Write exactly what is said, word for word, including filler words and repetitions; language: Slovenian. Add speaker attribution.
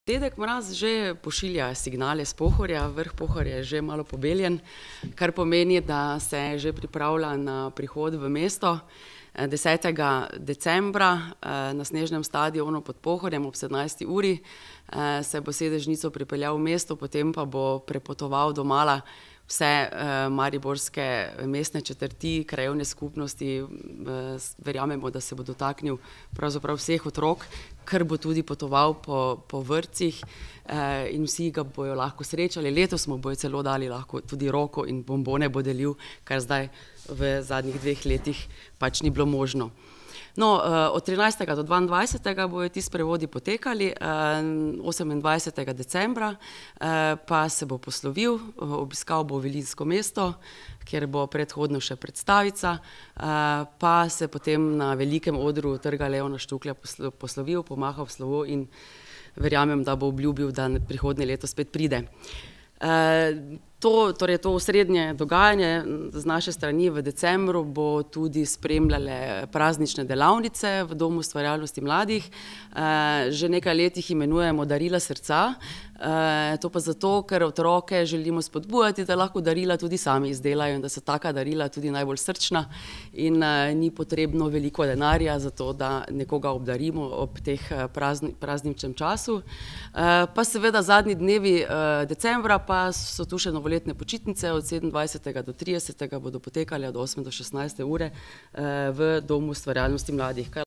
Speaker 1: Dedek Mraz že pošilja signale s Pohorja, vrh Pohorja je že malo pobeljen, kar pomeni, da se že pripravlja na prihod v mesto. desetega decembra na snežnem stadionu pod Pohorjem ob sedemnajsti uri se bo sedežnico pripeljal v mesto, potem pa bo prepotoval domala vse mariborske mestne četrti, krajevne skupnosti. Verjamemo, da se bo dotaknil pravzaprav vseh otrok, ker bo tudi potoval po, po vrtcih in vsi ga bojo lahko srečali. Letos mu bojo celo dali lahko tudi roko in bombone bo delil, kar zdaj v zadnjih dveh letih pač ni bilo možno. No, od trinajstega do dvaindvajsetega bojo ti sprevodi potekali, osemindvajsetega decembra pa se bo poslovil, obiskal bo Vilinsko mesto, kjer bo predhodno še predstavica, pa se potem na velikem odru Trga Leona Štuklja poslovil, pomahal v slovo in verjamem, da bo obljubil, da prihodnje leto spet pride. To, torej to osrednje dogajanje z naše strani v decembru bo tudi spremljale praznične delavnice v Domu ustvarjalnosti mladih. Že nekaj let jih imenujemo Darila srca, to pa zato, ker otroke želimo spodbujati, da lahko darila tudi sami izdelajo in da so taka darila tudi najbolj srčna in ni potrebno veliko denarja za to, da nekoga obdarimo ob teh prazničnem času. Pa seveda zadnji dnevi decembra pa so tu še novoletne počitnice, od sedemindvajsetega do tridesetega bodo potekale od osme do šestnajste ure v Domu ustvarjalnosti mladih.